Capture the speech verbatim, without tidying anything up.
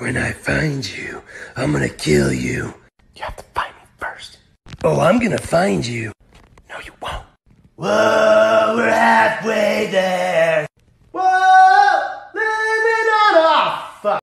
When I find you, I'm gonna kill you. You have to find me first. Oh, I'm gonna find you. No, you won't. Whoa!